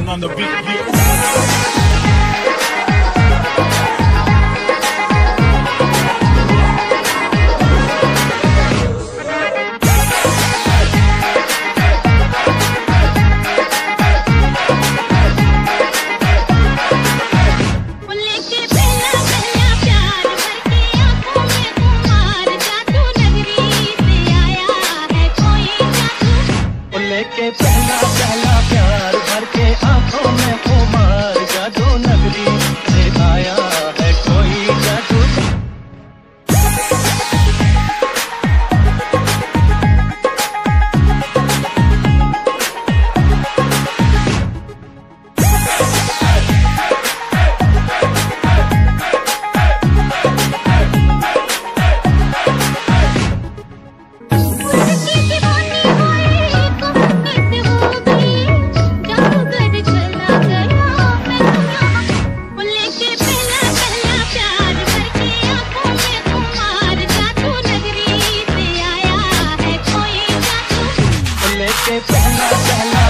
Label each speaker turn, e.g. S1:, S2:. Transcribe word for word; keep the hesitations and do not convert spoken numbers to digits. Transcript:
S1: King on the beat, yeah.
S2: के पहला पहला प्यार भर के आंखों में खुमार जादू नगरी से आया है कोई जादू। के पहला पहला